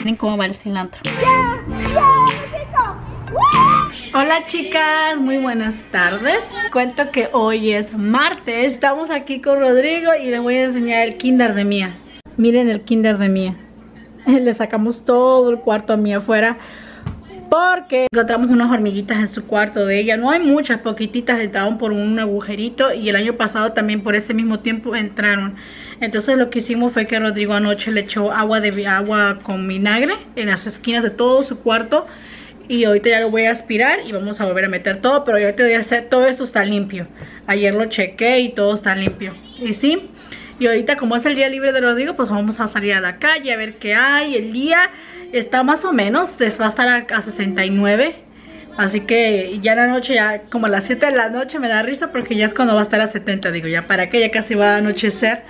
Miren cómo va el cilantro. Hola chicas, muy buenas tardes. Cuento que hoy es martes. Estamos aquí con Rodrigo y les voy a enseñar el kinder de Mía. Miren el kinder de Mía. Le sacamos todo el cuarto a Mía afuera porque encontramos unas hormiguitas en su cuarto de ella. No hay muchas, poquititas, entraron por un agujerito y el año pasado también por ese mismo tiempo entraron. Entonces lo que hicimos fue que Rodrigo anoche le echó agua con vinagre en las esquinas de todo su cuarto. Y ahorita ya lo voy a aspirar y vamos a volver a meter todo. Pero ahorita voy a hacer, todo esto está limpio. Ayer lo chequé y todo está limpio. Y sí, y ahorita como es el día libre de Rodrigo, pues vamos a salir a la calle a ver qué hay. El día está más o menos, va a estar a 69. Así que ya en la noche, ya como a las 7 de la noche me da risa porque ya es cuando va a estar a 70. Digo, ya para qué, ya casi va a anochecer.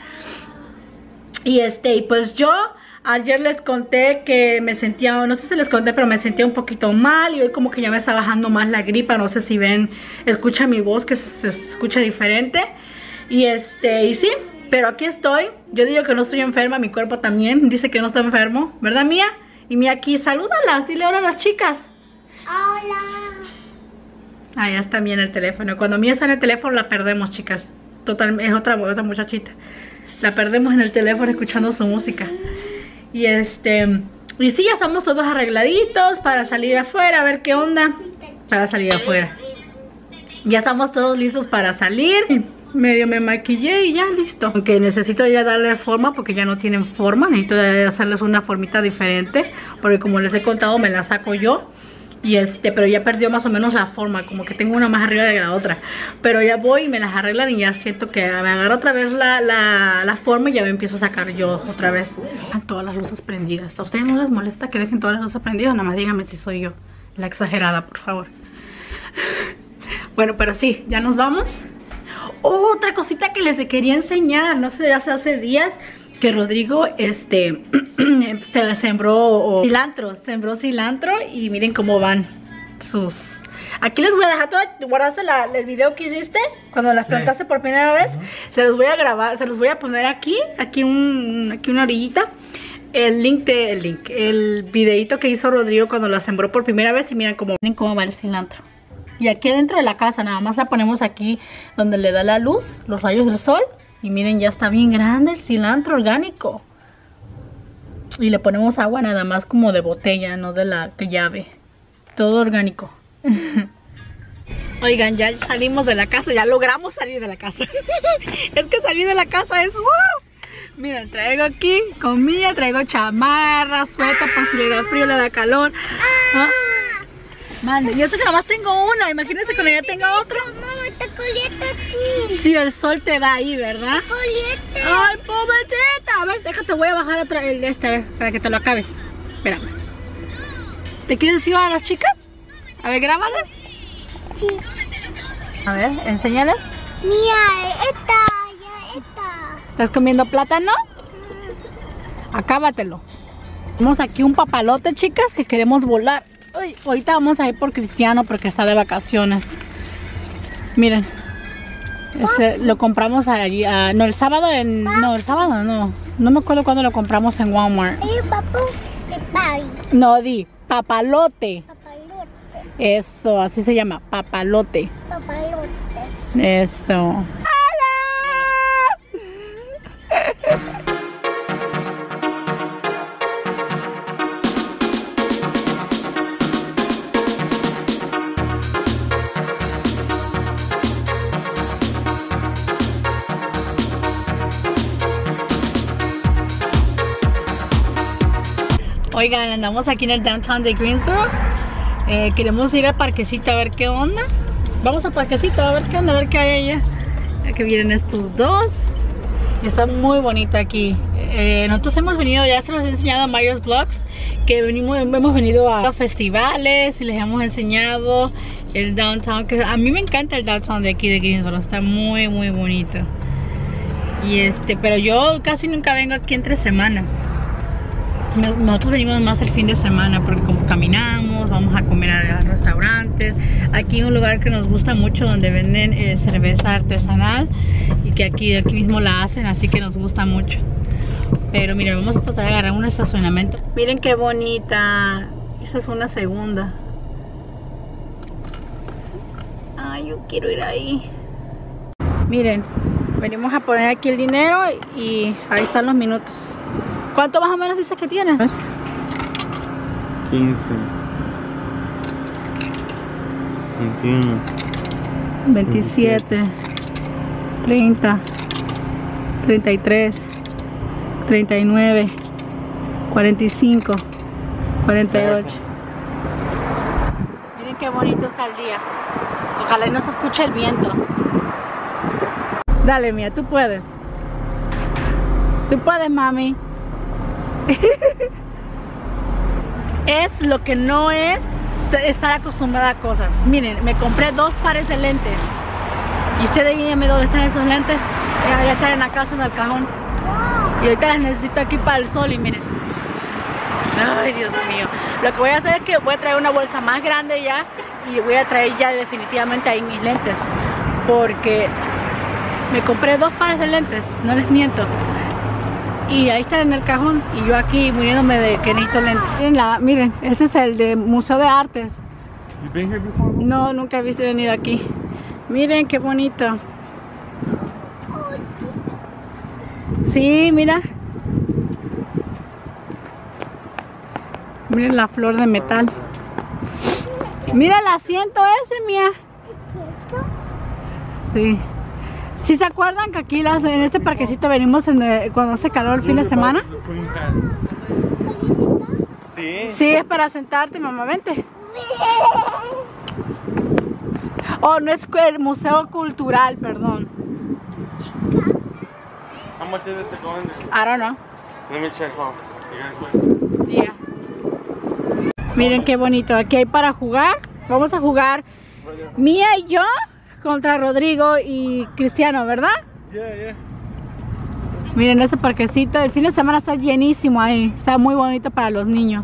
Y pues yo ayer les conté que me sentía, no sé si les conté, pero me sentía un poquito mal. Y hoy como que ya me está bajando más la gripa. No sé si ven, escucha mi voz que se escucha diferente. Y sí, pero aquí estoy. Yo digo que no estoy enferma, mi cuerpo también dice que no está enfermo, ¿verdad Mía? Y Mía aquí, salúdalas, dile hola a las chicas. Hola. Ah, ya está Mía en el teléfono. Cuando Mía está en el teléfono la perdemos, chicas. Total, es otra muchachita. La perdemos en el teléfono escuchando su música. Y y sí, ya estamos todos arregladitos para salir afuera, a ver qué onda. Para salir afuera. Ya estamos todos listos para salir. Medio me maquillé y ya listo. Aunque necesito ya darle forma porque ya no tienen forma. Necesito hacerles una formita diferente. Porque como les he contado, me la saco yo. Y pero ya perdió más o menos la forma. Como que tengo una más arriba de la otra. Pero ya voy y me las arreglan y ya siento que me agarro otra vez la forma y ya me empiezo a sacar yo otra vez. Todas las luces prendidas. ¿A ustedes no les molesta que dejen todas las luces prendidas? Nada más díganme si soy yo la exagerada, por favor. Bueno, pero sí, ya nos vamos. Otra cosita que les quería enseñar. No sé, ya hace días que Rodrigo sembró cilantro y miren cómo van sus... Aquí les voy a dejar todo. ¿Guardaste el video que hiciste cuando las plantaste por primera vez? Se los voy a grabar, se los voy a poner aquí una orillita. El videito que hizo Rodrigo cuando la sembró por primera vez y miren cómo va el cilantro. Y aquí dentro de la casa nada más la ponemos aquí donde le da la luz, los rayos del sol. Y miren, ya está bien grande el cilantro orgánico. Y le ponemos agua nada más como de botella, no de la llave. Todo orgánico. Oigan, ya salimos de la casa, ya logramos salir de la casa. Es que salir de la casa es... Miren, traigo aquí comida, traigo chamarra, suéter por si le da frío, le da calor. Mande, y eso que nomás tengo una, imagínense cuando ya tenga otra. Mamá, esta coleta sí. Si el sol te da ahí, ¿verdad? Coleta. Ay, pobrecita. A ver, déjate, voy a bajar otra a ver, para que te lo acabes. Espérame. ¿Te quieres ir a las chicas? A ver, grábalas. Sí. A ver, enséñales. Mira, esta. ¿Estás comiendo plátano? Acábatelo. Tenemos aquí un papalote, chicas, que queremos volar. Uy, ahorita vamos a ir por Cristiano porque está de vacaciones. Miren, lo compramos allí, no, el sábado no me acuerdo cuándo lo compramos en Walmart. No, papalote. Eso, así se llama, papalote. Eso. Oigan, andamos aquí en el downtown de Greensboro. Queremos ir al parquecito a ver qué onda. Vamos al parquecito a ver qué onda, a ver qué hay allá. Que vienen estos dos. Y está muy bonito aquí. Nosotros hemos venido, ya se los he enseñado a Myers Vlogs, que hemos venido a festivales y les hemos enseñado el downtown. Que a mí me encanta el downtown de aquí de Greensboro, está muy muy bonito. Y pero yo casi nunca vengo aquí entre semana. Nosotros venimos más el fin de semana porque como caminamos, vamos a comer a restaurantes. Aquí hay un lugar que nos gusta mucho donde venden cerveza artesanal y que aquí mismo la hacen, así que nos gusta mucho. Pero miren, vamos a tratar de agarrar un estacionamiento. Miren qué bonita. Esta es una segunda. Ay, yo quiero ir ahí. Miren, venimos a poner aquí el dinero y ahí están los minutos. ¿Cuánto más o menos dices que tienes? 15, 21, 27, 30, 33, 39, 45, 48. Miren qué bonito está el día. Ojalá y no se escuche el viento. Dale, Mía, tú puedes. Tú puedes, mami. Es lo que no es estar acostumbrada a cosas. Miren, me compré 2 pares de lentes. Y ustedes díganme dónde están esos lentes. Ya están en la casa, en el cajón. Y ahorita las necesito aquí para el sol y miren. Ay, Dios mío. Lo que voy a hacer es que voy a traer una bolsa más grande ya. Y voy a traer ya definitivamente ahí mis lentes. Porque me compré 2 pares de lentes, no les miento. Y ahí están en el cajón. Y yo aquí muriéndome de que necesito lentes. Miren, este es el de Museo de Artes. No, nunca he visto venido aquí. Miren qué bonito. Sí, mira. Miren la flor de metal. Mira el asiento ese, Mía. Sí. ¿Sí se acuerdan que aquí en este parquecito venimos cuando hace calor el fin de semana? Sí. Sí, es para sentarte, mamá, vente. Oh, no es el Museo Cultural, perdón. How much is it to go in there? I don't know. Let me check home. You guys wait. Yeah. Miren qué bonito. Aquí hay para jugar. Vamos a jugar Mía y yo contra Rodrigo y Cristiano, ¿verdad? Yeah. Miren ese parquecito. El fin de semana está llenísimo ahí. Está muy bonito para los niños.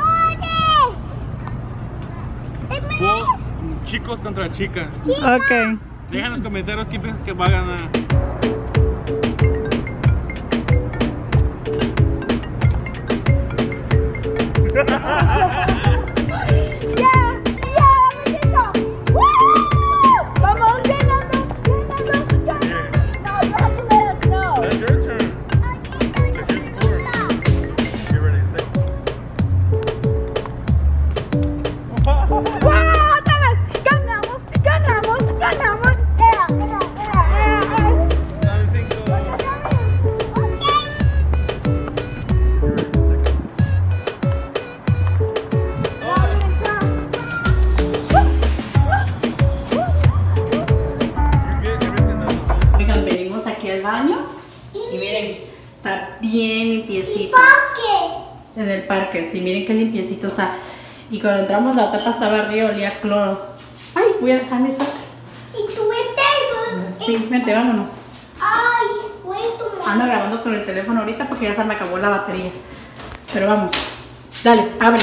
Chicos contra chicas. Ok. Deja en los comentarios quién piensas que va a ganar. Vamos, llénalo. No, you have to let us know. That's your turn. That's your score. Get ready, ¡Wow! ¡Otra vez! ¡Ganamos! Oigan, venimos aquí al baño y miren, está bien limpiecito. En el parque, sí, miren qué limpiecito está. Y cuando entramos la tapa estaba arriba, olía a cloro. Ay, voy a dejar mi suéter. Sí, vente, vámonos. Ando grabando con el teléfono ahorita porque ya se me acabó la batería. Pero vamos. Dale, abre.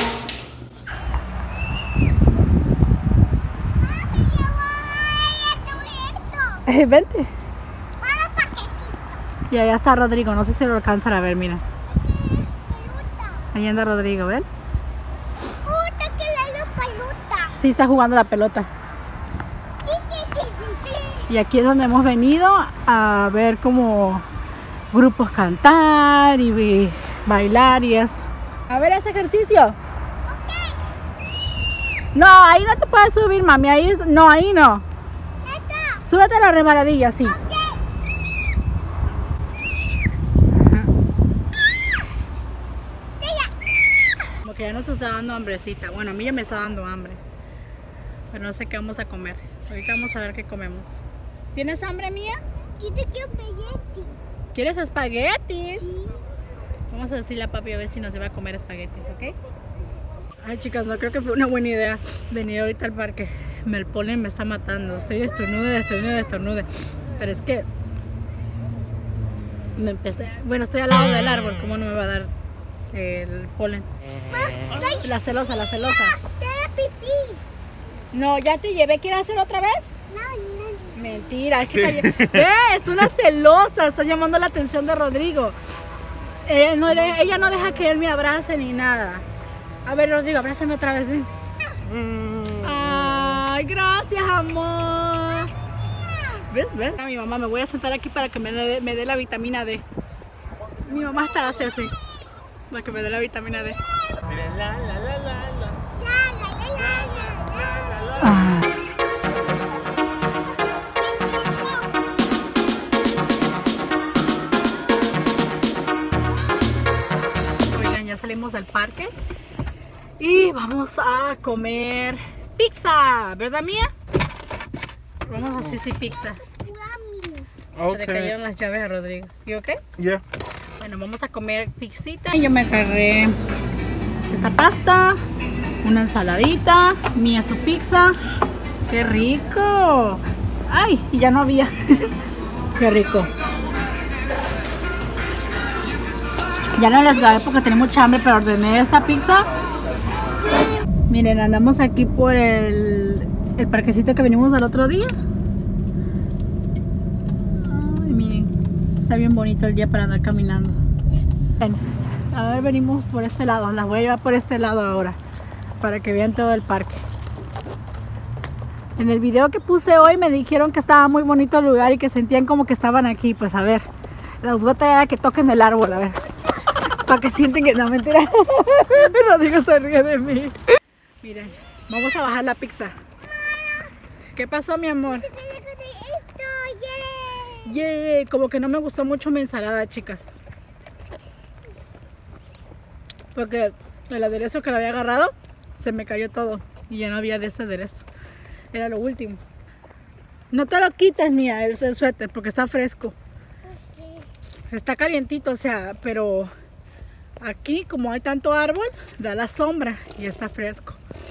Vente. Y allá está Rodrigo, no sé si lo alcanzan a ver, mira. Ahí anda Rodrigo, ¿ven? Sí, está jugando la pelota. Y aquí es donde hemos venido a ver como grupos cantar y bailar y eso. A ver ese ejercicio. No, ahí no te puedes subir, mami. Ahí es, no, ahí no. Súbete a la resbaladilla, sí. Como que ya nos está dando hambrecita. Bueno, a mí ya me está dando hambre. Pero no sé qué vamos a comer. Ahorita vamos a ver qué comemos. ¿Tienes hambre, Mía? ¿Quieres espaguetis? Sí. Vamos a decirle a papi a ver si nos lleva a comer espaguetis, ¿ok? Ay, chicas, no creo que fue una buena idea venir ahorita al parque. El polen me está matando. Estoy estornude. Pero es que me empecé... Bueno, estoy al lado del árbol. ¿Cómo no me va a dar el polen? La celosa. No, ya te llevé. ¿Quieres hacer otra vez? No. Mentira, es que es una celosa. Está llamando la atención de Rodrigo. Ella no deja que él me abrace ni nada. A ver, Rodrigo, abrázame otra vez, ven. Ay, gracias, amor. ¿Ves? A mi mamá, me voy a sentar aquí para que me dé la vitamina D. Mi mamá está así, para que me dé la vitamina D. Miren, la. Ah. Oigan, ya salimos del parque y vamos a comer pizza, ¿verdad, Mía? Vamos a Sisi Pizza. Se le cayeron las llaves a Rodrigo. ¿Y ok? Yeah. Bueno, vamos a comer pizzita. Yo me agarré esta pasta, una ensaladita, Mía su pizza. ¡Qué rico! ¡Ay! Y ya no había. ¡Qué rico! Ya no les grabé porque tenía mucha hambre, pero ordené esa pizza. Miren, andamos aquí por el parquecito que venimos el otro día. Ay, miren, está bien bonito el día para andar caminando. Bueno, a ver, venimos por este lado. Las voy a llevar por este lado ahora, para que vean todo el parque. En el video que puse hoy me dijeron que estaba muy bonito el lugar y que sentían como que estaban aquí. Pues a ver, los voy a traer a que toquen el árbol, a ver. Para que sienten que no, mentira. Rodrigo se ríe de mí. Miren, vamos a bajar la pizza. ¿Qué pasó, mi amor? Yeah, como que no me gustó mucho mi ensalada, chicas. Porque el aderezo que lo había agarrado se me cayó todo y ya no había de ese aderezo. Era lo último. No te lo quites, Mía, el suéter, porque está fresco. Está calientito, o sea, pero aquí como hay tanto árbol, da la sombra y está fresco.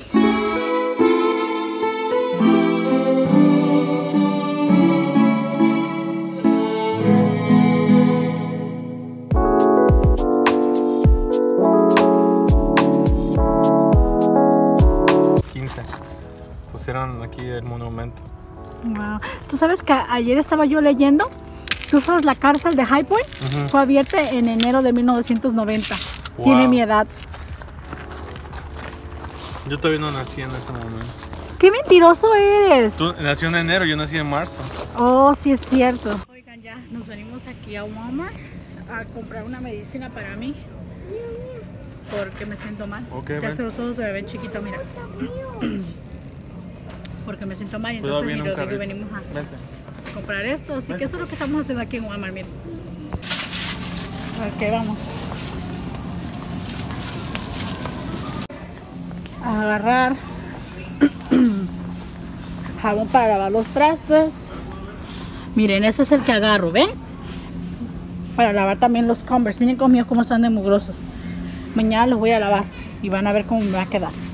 Pusieron aquí el monumento. Wow. ¿Tú sabes que ayer estaba yo leyendo? ¿Tú sabes la cárcel de High Point? Fue abierta en enero de 1990. Wow. Tiene mi edad. Yo todavía no nací en ese momento. ¡Qué mentiroso eres! Tú nací en enero, yo nací en marzo. Oh, sí es cierto. Oigan, ya nos venimos aquí a Walmart a comprar una medicina para mí. Porque me siento mal. Okay, ya ven. se los ojos se me ven chiquitos, mira. Porque me siento mal y Cuidado, entonces viene un Rodrigo carrito. venimos a Vente. comprar esto. Así que eso es lo que estamos haciendo aquí en Walmart, miren. Ok, vamos. A agarrar jabón para lavar los trastes. Miren, ese es el que agarro, ¿ven? Para lavar también los Converse. Miren conmigo cómo están de mugrosos. Mañana los voy a lavar y van a ver cómo me va a quedar.